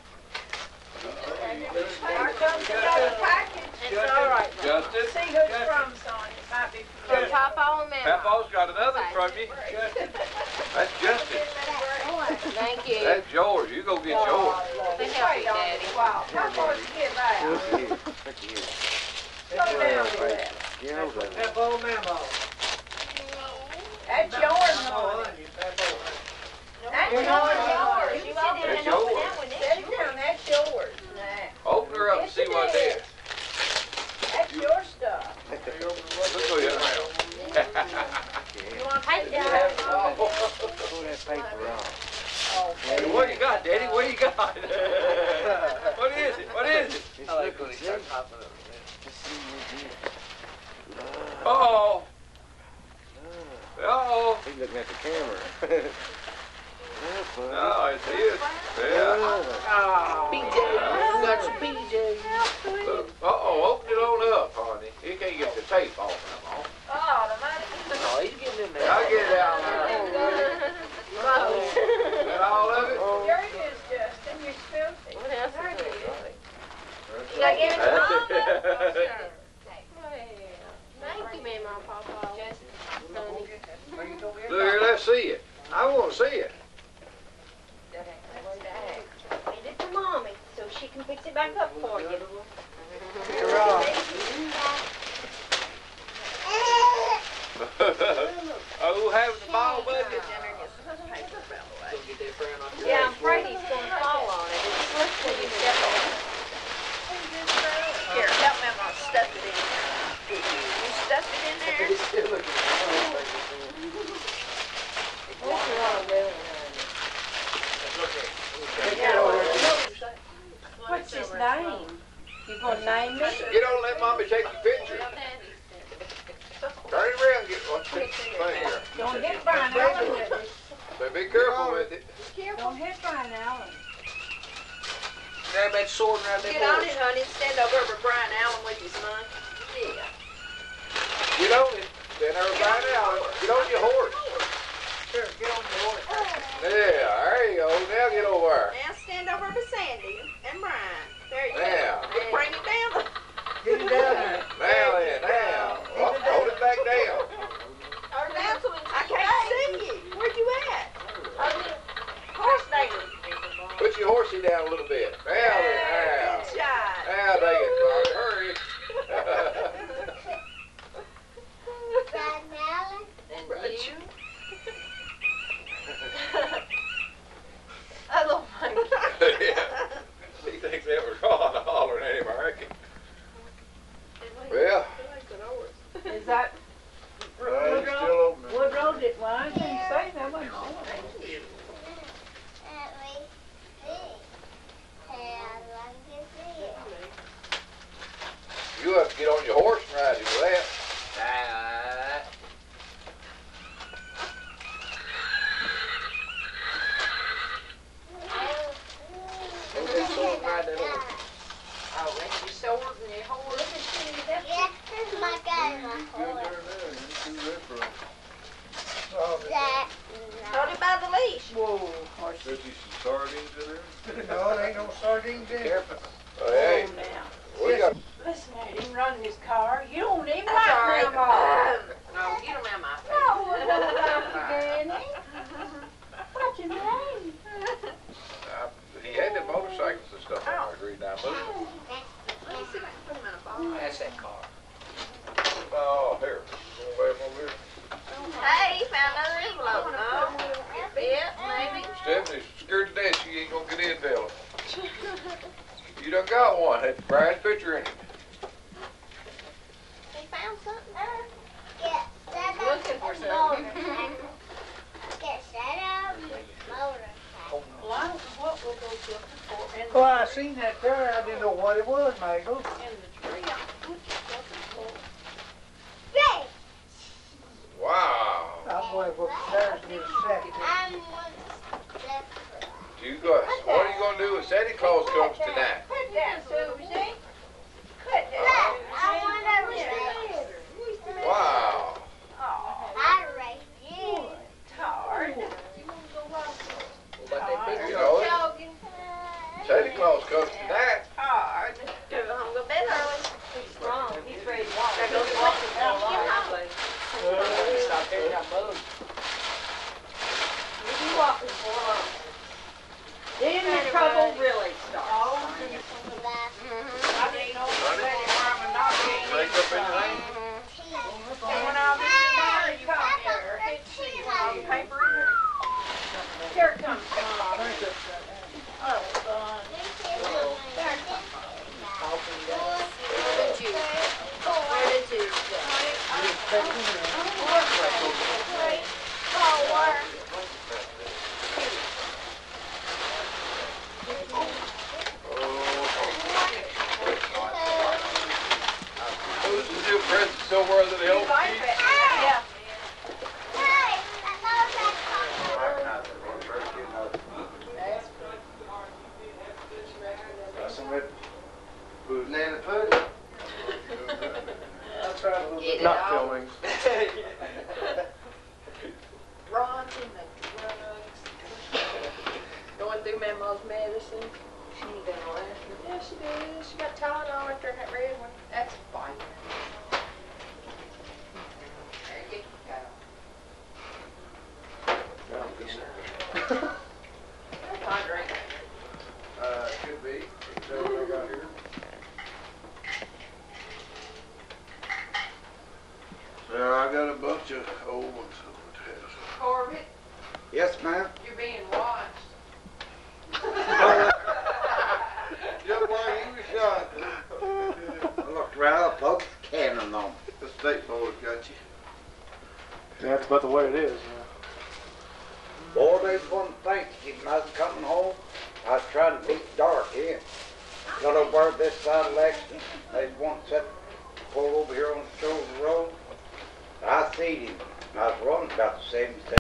S8: Here comes another package.
S2: It's all right.
S6: Justin,
S8: See who it's from, Sonia. It might be from
S2: From Papa and Mama.
S6: Papa's got another from you. That's Justin.
S2: Thank you.
S6: That's yours. You go get yours.
S2: Thank you, Daddy.
S8: Wow, how far did you get back?
S9: Look here. Look here.
S8: Slow down with that.
S9: You know that.
S3: Pep old Mamo.
S8: That's yours,
S3: Oh,
S8: Sonia.
S3: honey, Pep old.
S8: That's yours.
S2: You sit down
S6: That's
S2: and open
S6: yours.
S2: that one.
S8: Sit down, that's yours. Nah,
S6: Open her up and see what it is.
S8: that's your stuff.
S6: Let's go get around.
S8: You want to take it
S9: Pull that paper off.
S6: Hey, what you got, Daddy? What you got? What is it? What is it?
S5: I like when he starts popping up.
S6: Uh-oh. Uh-oh.
S9: He's looking at the camera.
S6: No, it's his. Yeah.
S5: B J, you got some B J.
S6: Look. Uh-oh, open it on up, honey. You can't get the tape off them all.
S8: Oh, the money.
S5: Oh, he's getting in there.
S6: I'll get it out there. Is that all of it?
S8: There it is, Justin. You're filthy.
S2: What else
S8: There
S2: is
S8: it
S2: there?
S8: is.
S2: You gotta give it to Mama.
S6: That's it.
S2: Thank you, Mama and Papa. Honey.
S6: Look here, let's see it. I want to see it.
S2: Hand it to Mommy so she can fix it back up for you.
S3: You're on.
S6: Oh, who having the ball bucket?
S5: Go get that frown off your
S2: Yeah, I'm
S5: face,
S2: afraid
S5: boy.
S2: he's gonna fall on it. It slips when you step on it.
S7: Here, help me, I'm gonna stuff it in there. You stuff it in there?
S5: He's still looking at
S2: What's wrong with it,
S8: What's his name? You gonna name it?
S6: Get on and let Mommy take your picture. Turn it around and get one thing here.
S8: Don't hit Brian Allen with it.
S6: So be careful with it.
S8: Don't hit Brian Allen.
S5: Grab that sword right there.
S7: Get on it, honey, and stand over over Brian Allen with his money. Yeah.
S6: Get on it. Stand there right now. Get on your horse.
S3: Sure, get on your horse.
S6: Yeah, there you go. Now get over there.
S7: Now stand over over Sandy and Brian. There you
S6: Now.
S7: go. Bring it down.
S3: Get it down there.
S6: Now then, now. Oh, hold it back down.
S7: I can't see you. Where you at? Horse down.
S6: Put your horsey down a little bit. Now then, now.
S7: Good shot.
S6: Now take it, Clark. Hurry. You have to get on your horse and ride him with that.
S10: Nah.
S5: Maybe that sword right there.
S3: Oh, and your sword and your horse.
S2: Yes, this is my guy. That.
S7: Hold him by the leash.
S3: Whoa, horse.
S1: There's some sardines in there.
S3: No, there ain't no sardines in it.
S5: Careful.
S6: Oh, hey,
S3: Oh, now.
S6: we got,
S8: Listen at him running his car. You don't even
S7: That's all
S8: like
S7: right.
S8: Grandma.
S7: No, get him out my face.
S8: No, it won't like you, Granny. What's your name?
S6: uh, he had the motorcycles and stuff on there, reading that movie.
S7: Let me see if I can put him in a box.
S5: That's that car.
S6: Oh, here, you wanna lay him over here?
S7: Hey, he found another envelope. No, yeah, maybe.
S6: Stephanie's scared to death she ain't gonna get in, tell her. You done got one, had Brian's picture in it.
S7: He found something.
S2: Yeah, that
S7: He's looking for something.
S2: Yes, that motorcycle.
S8: Well, I don't know what we'll go looking for in
S3: Well, I seen that there. I didn't know what it was, Michael.
S8: in the tree. I'm looking for.
S2: Ray,
S6: Wow.
S3: I'm going to go upstairs in a second.
S2: I'm one step.
S6: You go, what are you gonna do when Santa Claus comes tonight?
S8: Put that, Susie. Put
S2: Look,
S8: that.
S2: I want a race.
S6: Wow.
S8: Oh,
S2: I race you.
S8: hard.
S5: What about that big
S6: You know it.
S7: Jogging.
S6: Santa Claus comes tonight.
S8: Hard.
S7: Go home, go to bed early.
S4: He's strong, he's ready to walk.
S7: Gotta go to walking for a while.
S5: Stop there, got bugs.
S4: He'll be walking for a while. Then the
S7: Anyway.
S4: trouble really starts.
S8: Oh,
S2: Bye.
S8: I didn't know what that was. I'm not
S6: Break up anything?
S8: And when I was in there, you come here. Hit see when I was paper in it. Here it comes, Mom. Oh, son. There it comes.
S7: Where did you? Where did you go?
S6: Who's the new present somewhere that helps you?
S8: Yeah.
S1: Got some red banana pudding.
S3: I'll try to
S7: Get it
S9: Not
S7: all.
S9: filming.
S7: Ron's in the drugs. Going through Mama's medicine. She ain't gonna last. Yeah, she did. She got Tylenol after that red one. That's fine. There you go. That's my drink.
S1: Uh, could be. Is that what I got here? Yeah, I got a bunch of old ones on the test.
S7: Corbett,
S1: Yes, ma'am.
S7: you're being watched.
S1: Just like he was shot.
S11: I looked around, folks, cannon on.
S1: The state board got you.
S9: Yeah, that's about the way it is. Yeah.
S11: Boy, there's one thing, when I was coming home, I was trying to beat dark in. Got over this side of Lexington, there's one set pulled over here on the shoulder road. I seen him. I was running about the seventy